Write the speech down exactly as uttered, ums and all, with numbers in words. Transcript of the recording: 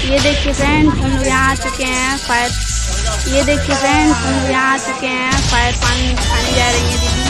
ये देखिए फ्रेंड्स, हम लोग यहाँ आ चुके हैं फायर। ये देखिए फ्रेंड्स, हम लोग यहाँ आ चुके हैं फायर पानी खाने जा रही है दीदी।